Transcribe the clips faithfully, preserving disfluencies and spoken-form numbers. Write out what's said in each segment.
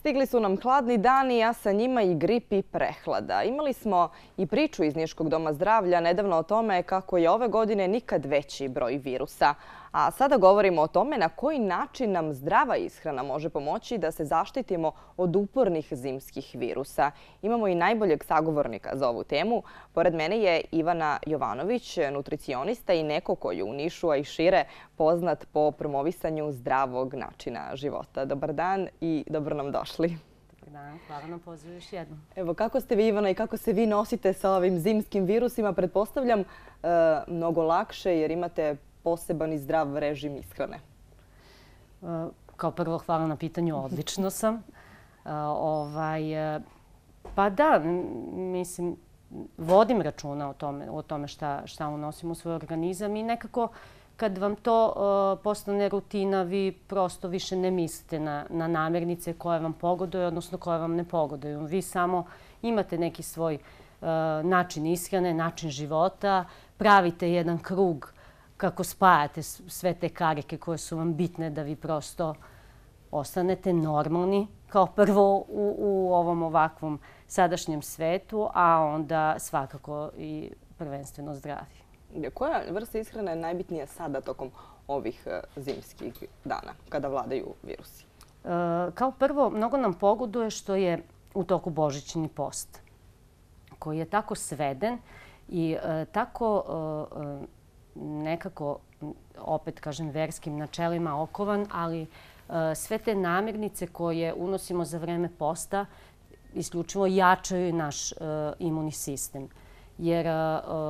Stigli su nam hladni dani, a sa njima i grip i prehlada. Imali smo i priču iz Niškog doma zdravlja nedavno o tome kako je ove godine nikad veći broj virusa. A sada govorimo o tome na koji način nam zdrava ishrana može pomoći da se zaštitimo od upornih zimskih virusa. Imamo i najboljeg sagovornika za ovu temu. Pored mene je Ivana Jovanović, nutricionista i neko koji je u Nišu, a i šire, poznat po promovisanju zdravog načina života. Dobar dan i dobro nam došli. Dobar dan, hvala na pozivu još jednom. Evo, kako ste vi, Ivana, i kako se vi nosite sa ovim zimskim virusima? Pretpostavljam e, mnogo lakše jer imate poseban i zdrav režim ishrane. Kao prvo, hvala na pitanju, odlično sam. Ovaj, pa da, mislim, vodim računa o tome, o tome šta, šta unosim u svoj organizam i nekako kad vam to uh, postane rutina, vi prosto više ne mislite na, na namirnice koje vam pogoduju, odnosno koje vam ne pogoduju. Vi samo imate neki svoj uh, način ishrane, način života, pravite jedan krug kako spajate sve te karike koje su vam bitne da vi prosto ostanete normalni kao prvo u, u ovom ovakvom sadašnjem svetu, a onda svakako i prvenstveno zdravi. Koja vrsta ishrane je najbitnija sada tokom ovih zimskih dana kada vladaju virusi? E, kao prvo, mnogo nam pogoduje što je u toku božićni post, koji je tako sveden i e, tako e, nekako, opet kažem, verskim načelima okovan, ali e, sve te namirnice koje unosimo za vreme posta isključivo jačaju naš e, imunni sistem. Jer e,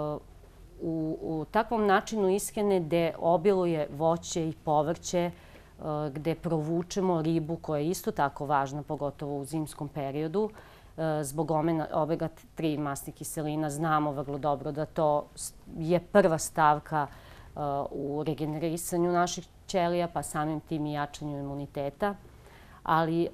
u, u takvom načinu ishrane gde obiluje voće i povrće, e, gde provučemo ribu koja je isto tako važna, pogotovo u zimskom periodu, zbog omega tri masnih kiselina, znamo vrlo dobro da to je prva stavka u regenerisanju naših ćelija, pa samim tim i jačanju imuniteta. Ali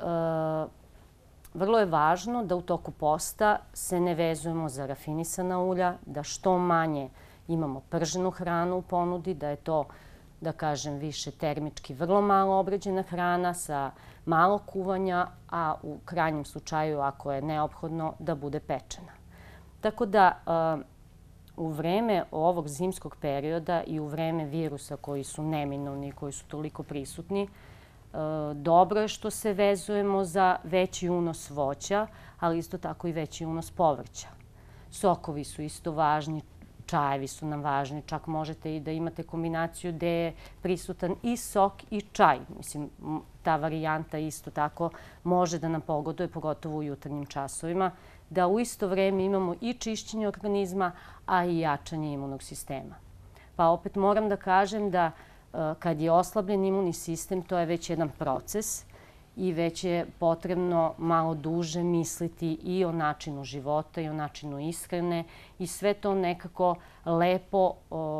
vrlo je važno da u toku posta se ne vezujemo za rafinisana ulja, da što manje imamo prženu hranu u ponudi, da je to, da kažem, više termički vrlo malo obrađena hrana sa malo kuvanja, a u krajnjem slučaju, ako je neophodno, da bude pečena. Tako da u vreme ovog zimskog perioda i u vreme virusa koji su neminovni i koji su toliko prisutni, dobro je što se vezujemo za veći unos voća, ali isto tako i veći unos povrća. Sokovi su isto važni, čajevi su nam važni, čak možete i da imate kombinaciju gde je prisutan i sok i čaj. Mislim, ta varijanta isto tako može da nam pogoduje, pogotovo u jutarnjim časovima, da u isto vreme imamo i čišćenje organizma, a i jačanje imunog sistema. Pa opet moram da kažem da kad je oslabljen imunni sistem, to je već jedan proces i već je potrebno malo duže misliti i o načinu života i o načinu ishrane i sve to nekako lepo,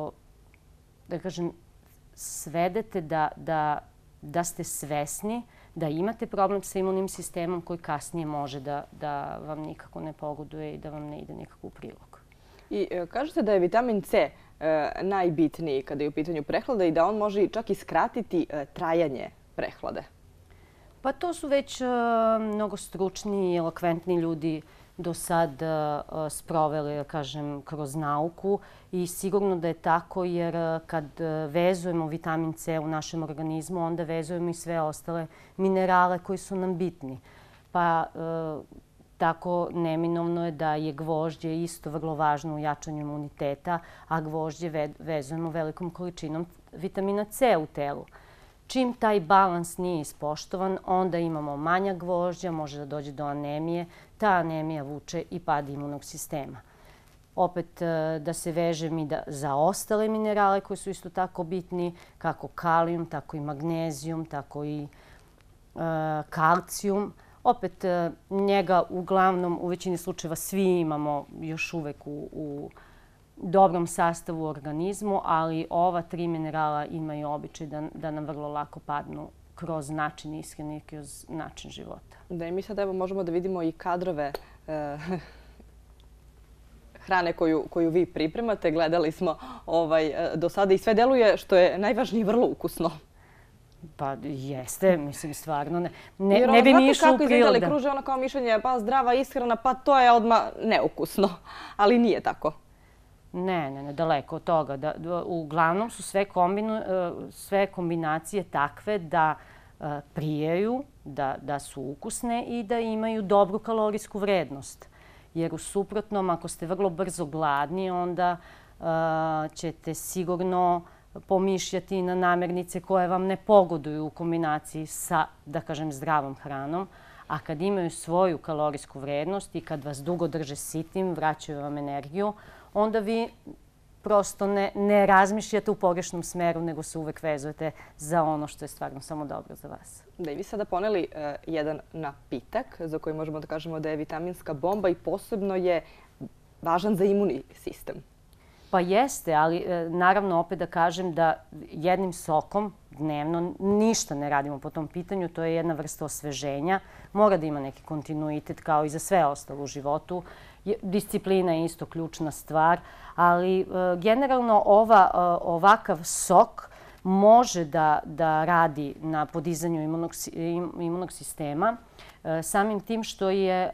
da kažem, svedete da, da, da ste svesni da imate problem sa imunnim sistemom koji kasnije može da, da vam nikako ne pogoduje i da vam ne ide nikako u prilog. I kažete da je vitamin C najbitniji kada je u pitanju prehlada i da on može čak i skratiti trajanje prehlade. Pa to su već mnogo stručni i elokventni ljudi do sad sproveli, da kažem, kroz nauku i sigurno da je tako jer kad vezujemo vitamin C u našem organizmu, onda vezujemo i sve ostale minerale koji su nam bitni. Pa tako neminovno je da je gvožđe isto vrlo važno u jačanju imuniteta, a gvožđe vezujemo velikom količinom vitamina C u telu. Čim taj balans nije ispoštovan, onda imamo manja gvožđa, može da dođe do anemije. Ta anemija vuče i pad imunog sistema. Opet da se vežem i da za ostale minerale koji su isto tako bitni, kako kalijum, tako i magnezijum, tako i uh, kalcijum. Opet njega uglavnom u većini slučajeva svi imamo još uvek u, u dobrom sastavu u organizmu, ali ova tri minerala imaju običaj da, da nam vrlo lako padnu kroz način ishrane i kroz način života. Da, i mi sad evo možemo da vidimo i kadrove e, hrane koju, koju vi pripremate. Gledali smo ovaj, do sada i sve deluje, što je najvažnije, vrlo ukusno. Pa jeste, mislim, stvarno. Ne, ne, ne bi mi išlo u prilog. Jer znate kako kruže ono kao mišljenje, pa zdrava ishrana, pa to je odmah neukusno. Ali nije tako. Ne, ne, ne, daleko od toga. Da, uglavnom su sve, kombinu, sve kombinacije takve da prijaju, da, da su ukusne i da imaju dobru kalorijsku vrednost. Jer u suprotnom, ako ste vrlo brzo gladni, onda uh, ćete sigurno pomišljati na namirnice koje vam ne pogoduju u kombinaciji sa, da kažem, zdravom hranom. A kad imaju svoju kalorijsku vrednost i kad vas dugo drže sitim, vraćaju vam energiju, onda vi prosto ne, ne razmišljate u pogrešnom smeru, nego se uvek vezujete za ono što je stvarno samo dobro za vas. Da, i vi sada poneli uh, jedan napitak za koji možemo da kažemo da je vitaminska bomba i posebno je važan za imunni sistem. Pa jeste, ali naravno opet da kažem da jednim sokom dnevno ništa ne radimo po tom pitanju. To je jedna vrsta osveženja. Mora da ima neki kontinuitet kao i za sve ostalo u životu. Disciplina je isto ključna stvar, ali generalno ova, ovakav sok može da, da radi na podizanju imunog, imunog sistema samim tim što je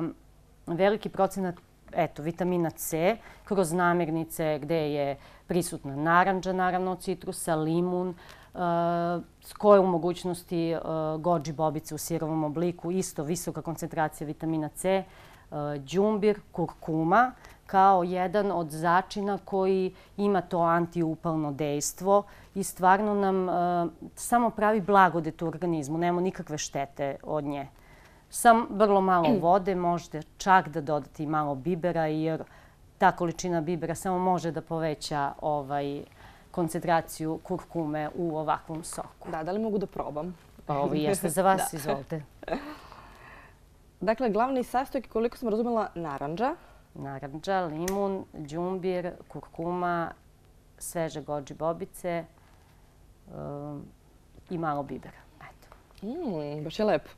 veliki procenat eto, vitamina C kroz namirnice gde je prisutna narandža, naravno od citrusa, limun, koje u mogućnosti goji bobice u sirovom obliku, isto visoka koncentracija vitamina C, đumbir, kurkuma, kao jedan od začina koji ima to antiupalno dejstvo i stvarno nam samo pravi blagodet u organizmu, nema nikakve štete od nje. Sam vrlo malo vode, možete čak da dodate i malo bibera, jer ta količina bibera samo može da poveća ovaj, koncentraciju kurkume u ovakvom soku. Da, da li mogu da probam? Pa ovo jeste za vas, izvolite. Dakle, glavni sastojak, koliko sam razumela, narandža. Narandža, limun, đumbir, kurkuma, sveže goji bobice um, i malo bibera. Eto. Mm, baš je lepo.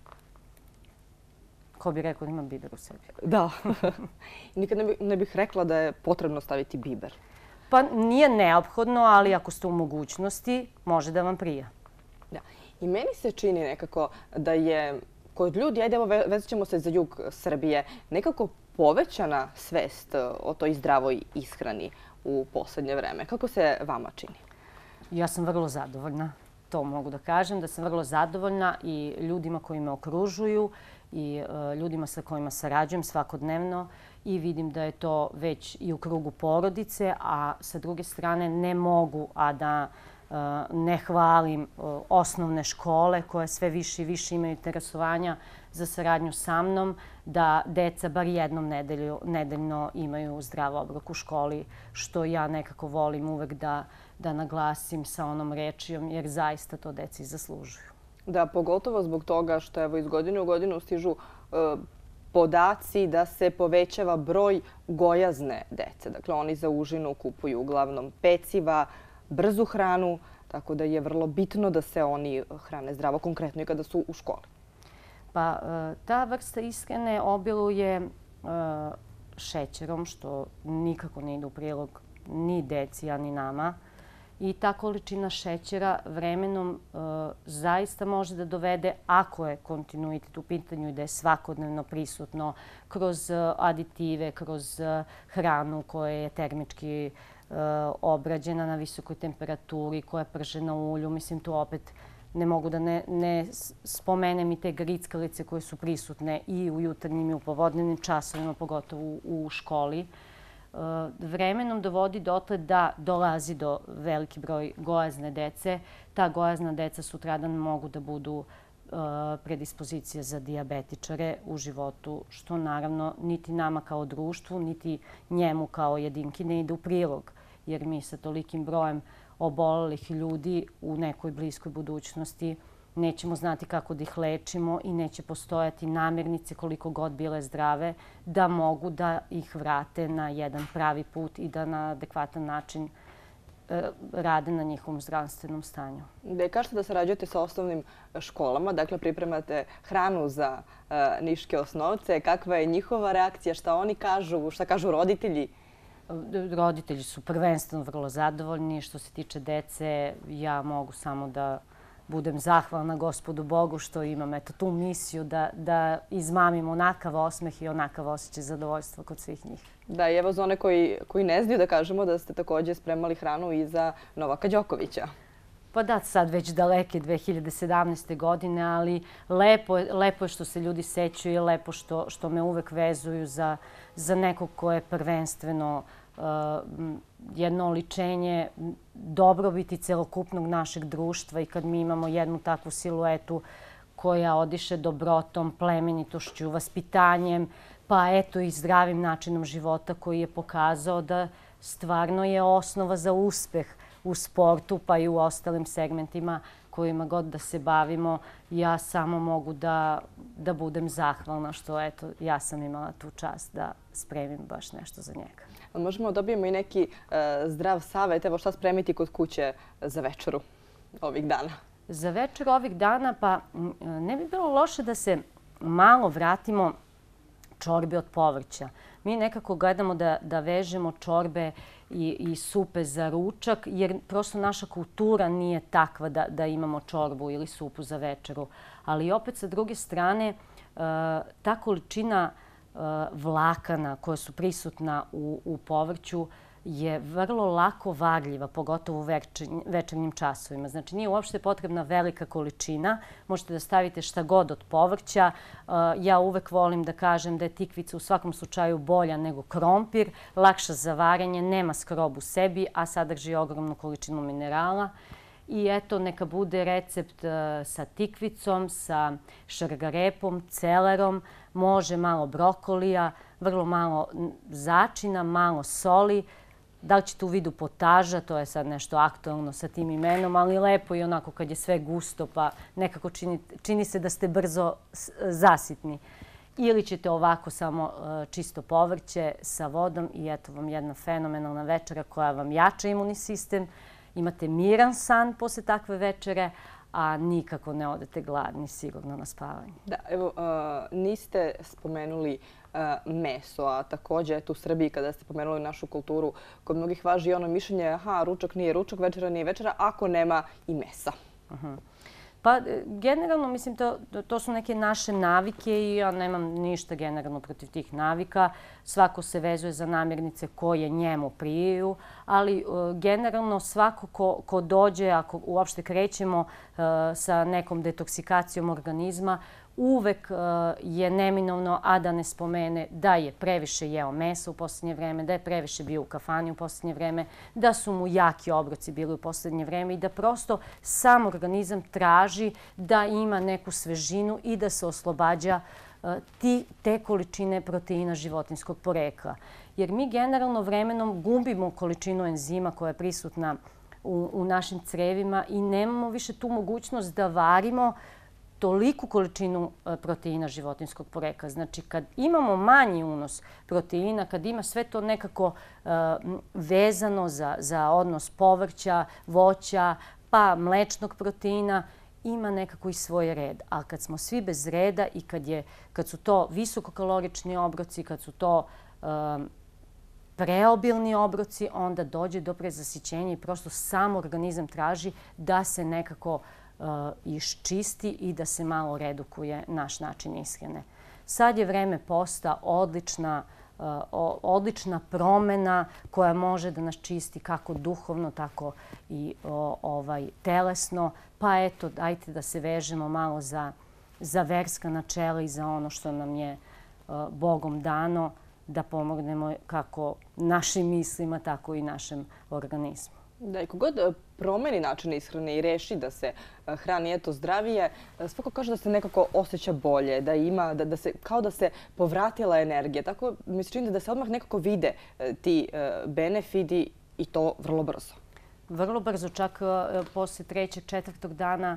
Ko bi rekao da ima biber u sebi? Da. Nikad ne, bi, ne bih rekla da je potrebno staviti biber. Pa nije neophodno, ali ako ste u mogućnosti, može da vam prija. Da. I meni se čini nekako da je kod ljudi, ajde evo vezat ćemo se za jug Srbije, nekako povećana svest o toj zdravoj ishrani u poslednje vreme. Kako se vama čini? Ja sam vrlo zadovoljna. To mogu da kažem, da sam vrlo zadovoljna i ljudima koji me okružuju i uh, ljudima sa kojima sarađujem svakodnevno i vidim da je to već i u krugu porodice, a sa druge strane ne mogu, a da uh, ne hvalim uh, osnovne škole koje sve više i više imaju interesovanja za saradnju sa mnom, da deca bar jednom nedelju, nedeljno imaju zdrav obrok u školi, što ja nekako volim uvek da, da naglasim sa onom rečijom, jer zaista to deci zaslužuju. Da, pogotovo zbog toga što evo iz godine u godinu stižu e, podaci da se povećava broj gojazne dece. Dakle, oni za užinu kupuju uglavnom peciva, brzu hranu, tako da je vrlo bitno da se oni hrane zdravo, konkretno i kada su u školi. Pa ta vrsta ishrane obiluje e, šećerom, što nikako ne ide u prilog ni deci, a ni nama. I ta količina šećera vremenom e, zaista može da dovede, ako je kontinuitet u pitanju i da je svakodnevno prisutno kroz aditive, kroz hranu koja je termički e, obrađena na visokoj temperaturi, koja je pržena u ulju. Mislim, tu opet ne mogu da ne, ne spomenem i te grickalice koje su prisutne i u jutarnjim i u popodnevnim časovima, pogotovo u, u školi. Vremenom dovodi dotle da dolazi do veliki broj gojazne dece. Ta gojazna deca sutradan mogu da budu predispozicije za dijabetičare u životu, što naravno niti nama kao društvu, niti njemu kao jedinki ne ide u prilog. Jer mi sa tolikim brojem obolelih ljudi u nekoj bliskoj budućnosti nećemo znati kako da ih lečimo i neće postojati namirnice koliko god bile zdrave da mogu da ih vrate na jedan pravi put i da na adekvatan način e, rade na njihovom zdravstvenom stanju. Da kažete da sarađujete sa osnovnim školama, dakle pripremate hranu za e, niške osnovce. Kakva je njihova reakcija? Šta oni kažu? Šta kažu roditelji? Roditelji su prvenstveno vrlo zadovoljni. Što se tiče dece, ja mogu samo da budem zahvalna Gospodu Bogu što imam eto, tu misiju da, da izmamim onakav osmeh i onakav osjećaj zadovoljstva kod svih njih. Da, i evo za one koji, koji ne znaju da kažemo da ste također spremali hranu i za Novaka Đokovića. Pa da, sad već daleke dve hiljade sedamnaeste. godine, ali lepo, lepo je što se ljudi sećaju i lepo što, što me uvek vezuju za, za nekog ko je prvenstveno uh, jedno oličenje dobrobiti celokupnog našeg društva i kad mi imamo jednu takvu siluetu koja odiše dobrotom, plemenitošću, vaspitanjem, pa eto i zdravim načinom života koji je pokazao da stvarno je osnova za uspeh u sportu pa i u ostalim segmentima kojima god da se bavimo. Ja samo mogu da, da budem zahvalna što eto, ja sam imala tu čast da spremim baš nešto za njega. Možemo da dobijemo i neki uh, zdrav savjet, evo šta spremiti kod kuće za večeru ovih dana? Za večer ovih dana pa ne bi bilo loše da se malo vratimo čorbe od povrća. Mi nekako gledamo da, da vežemo čorbe i, i supe za ručak, jer prosto naša kultura nije takva da, da imamo čorbu ili supu za večeru. Ali opet sa druge strane, ta količina vlakana koja su prisutna u, u povrću je vrlo lako varljiva, pogotovo u večernjim časovima. Znači, nije uopšte potrebna velika količina. Možete da stavite šta god od povrća. Ja uvek volim da kažem da je tikvica u svakom slučaju bolja nego krompir, lakša za varenje, nema skrob u sebi, a sadrži ogromnu količinu minerala. I eto, neka bude recept sa tikvicom, sa šargarepom, celerom, može malo brokolija, vrlo malo začina, malo soli. Da li ćete u vidu potaža, to je sad nešto aktualno sa tim imenom, ali lepo i onako kad je sve gusto pa nekako čini, čini se da ste brzo zasitni. Ili ćete ovako samo čisto povrće sa vodom i eto vam jedna fenomenalna večera koja vam jača imunni sistem. Imate miran san posle takve večere, a nikako ne odete gladni sigurno na spavanje. Da, evo, uh, niste spomenuli uh, meso, a također eto, u Srbiji kada ste pomenuli našu kulturu, kod mnogih važi ono mišljenje, aha, ručak nije ručak, večera nije večera, ako nema i mesa. Uh-huh. Pa generalno, mislim, to, to su neke naše navike i ja nemam ništa generalno protiv tih navika. Svako se vezuje za namirnice koje njemu prijaju, ali uh, generalno svako ko, ko dođe, ako uopšte krećemo uh, sa nekom detoksikacijom organizma, uvek uh, je neminovno, a da ne spomene da je previše jeo mesa u posljednje vreme, da je previše bio u kafani u posljednje vreme, da su mu jaki obroci bili u posljednje vreme i da prosto sam organizam traži da ima neku svežinu i da se oslobađa uh, ti, te količine proteina životinjskog porekla. Jer mi generalno vremenom gubimo količinu enzima koja je prisutna u, u našim crevima i nemamo više tu mogućnost da varimo toliku količinu proteina životinjskog porekla. Znači, kad imamo manji unos proteina, kad ima sve to nekako uh, vezano za, za odnos povrća, voća, pa mlečnog proteina, ima nekako i svoj red. A kad smo svi bez reda i kad, je, kad su to visokokalorični obroci, kad su to um, preobilni obroci, onda dođe do prezasićenja i prosto sam organizam traži da se nekako uh, iščisti i da se malo redukuje naš način ishrane. Sad je vreme posta, odlična, uh, odlična promena koja može da nas čisti kako duhovno, tako i uh, ovaj, telesno. Pa eto, dajte da se vežemo malo za, za verska načela i za ono što nam je uh, Bogom dano, da pomognemo kako našim mislima, tako i našem organizmu. Da, i kogod promeni način ishrane i reši da se hrani eto zdravije, svako kaže da se nekako osjeća bolje, da ima, da, da se, kao da se povratila energija. Tako mi se čini da se odmah nekako vide ti benefiti i to vrlo brzo. Vrlo brzo, čak posle trećeg, četvrtog dana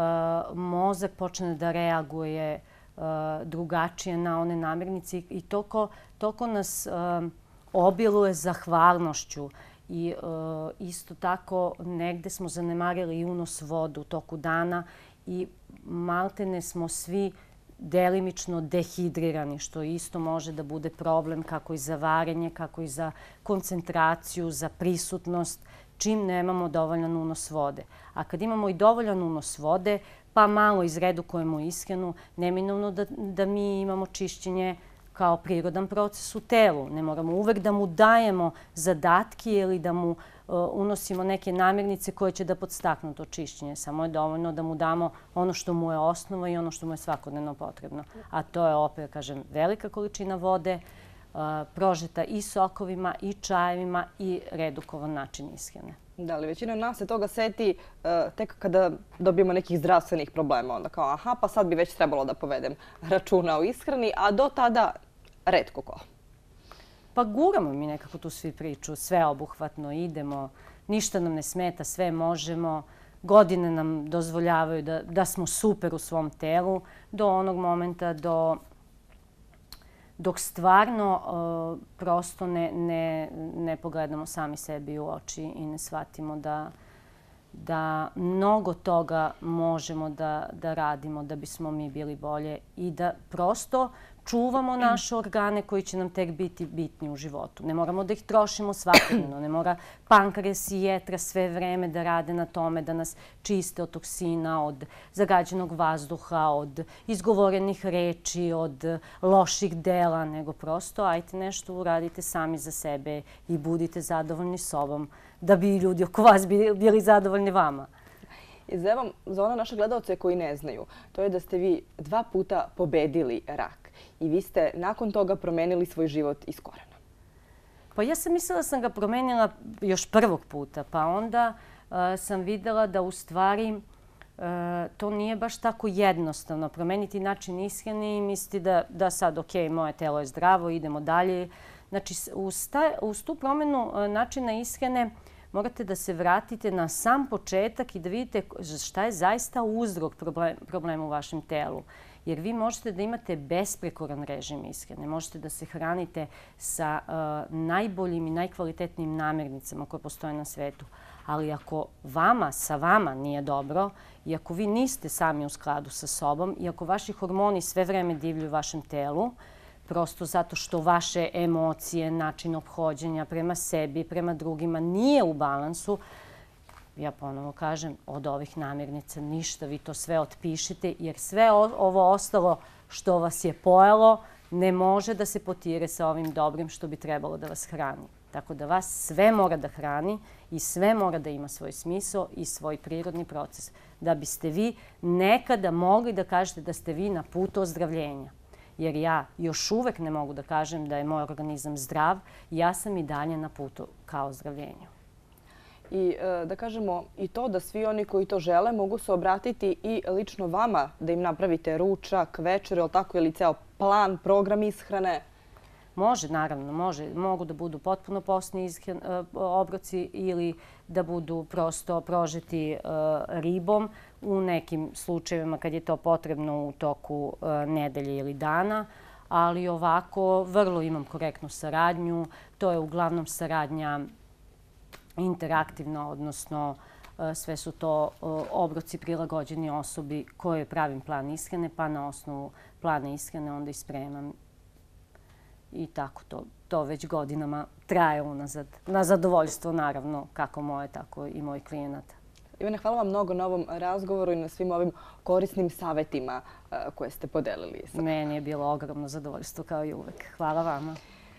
mozak počne da reaguje drugačije na one namirnice i toliko, toliko nas um, obiluje zahvalnošću. I uh, isto tako negde smo zanemarili i unos vodu u toku dana i maltene smo svi delimično dehidrirani, što isto može da bude problem kako i za varenje, kako i za koncentraciju, za prisutnost. čim nemamo dovoljan unos vode. A kad imamo i dovoljan unos vode, pa malo izredukujemo ishranu, neminovno da, da mi imamo čišćenje kao prirodan proces u telu. Ne moramo uvek da mu dajemo zadatke ili da mu uh, unosimo neke namirnice koje će da podstaknu to čišćenje. Samo je dovoljno da mu damo ono što mu je osnova i ono što mu je svakodnevno potrebno. A to je opet, kažem, velika količina vode, uh, prožeta i sokovima i čajevima i redukovan način ishrane. Da li većina nas se toga seti uh, tek kada dobijemo nekih zdravstvenih problema. Onda kao, aha, pa sad bi već trebalo da povedem računa o ishrani, a do tada retko ko. Pa guramo mi nekako tu svi priču, sve obuhvatno idemo, ništa nam ne smeta, sve možemo. Godine nam dozvoljavaju da, da smo super u svom telu do onog momenta do, dok stvarno uh, prosto ne, ne, ne pogledamo sami sebi u oči i ne shvatimo da, da mnogo toga možemo da, da radimo da bismo mi bili bolje i da prosto čuvamo naše organe koji će nam tek biti bitni u životu. Ne moramo da ih trošimo svakodnevno. Ne mora pankreas i jetra sve vreme da rade na tome da nas čiste od toksina, od zagađenog vazduha, od izgovorenih reči, od loših dela, nego prosto ajte nešto uradite sami za sebe i budite zadovoljni sobom da bi ljudi oko vas bili, bili zadovoljni vama. Za, za one naše gledalce koji ne znaju, to je da ste vi dva puta pobedili rak i vi ste nakon toga promenili svoj život iz korena. Pa ja sam mislila da sam ga promenila još prvog puta, pa onda uh, sam videla da u stvari uh, to nije baš tako jednostavno. Promeniti način ishrane i misliti da, da sad, ok, moje telo je zdravo, idemo dalje. Znači, uz, ta, uz tu promenu uh, načina ishrane morate da se vratite na sam početak i da vidite šta je zaista uzrok problem, problema u vašem telu. Jer vi možete da imate besprekoran režim ishrane, možete da se hranite sa uh, najboljim i najkvalitetnijim namirnicama koje postoje na svetu. Ali ako vama, sa vama nije dobro i ako vi niste sami u skladu sa sobom i ako vaši hormoni sve vreme divljuju u vašem telu, prosto zato što vaše emocije, način ophođenja prema sebi, prema drugima nije u balansu, ja ponovo kažem, od ovih namirnica ništa, vi to sve otpišite, jer sve ovo ostalo što vas je pojelo ne može da se potire sa ovim dobrim što bi trebalo da vas hrani. Tako da vas sve mora da hrani i sve mora da ima svoj smisao i svoj prirodni proces. Da biste vi nekada mogli da kažete da ste vi na putu ozdravljenja. Jer ja još uvek ne mogu da kažem da je moj organizam zdrav, ja sam i dalje na putu ka ozdravljenju. I da kažemo i to da svi oni koji to žele mogu se obratiti i lično vama da im napravite ručak, večer, tako ili ceo plan, program ishrane? Može, naravno, može. Mogu da budu potpuno postni obroci ili da budu prosto prožeti ribom u nekim slučajevima kad je to potrebno u toku nedelje ili dana. Ali ovako vrlo imam korektnu saradnju. To je uglavnom saradnja interaktivna, odnosno sve su to obroci prilagođeni osobi kojoj pravim plan ishrane, pa na osnovu plana ishrane onda i spremam. I tako to, to već godinama traje unazad. Na zadovoljstvo, naravno, kako moje, tako i mojih klijenata. Ivana, hvala vam mnogo na ovom razgovoru i na svim ovim korisnim savjetima koje ste podelili. Meni je bilo ogromno zadovoljstvo, kao i uvek. Hvala vama.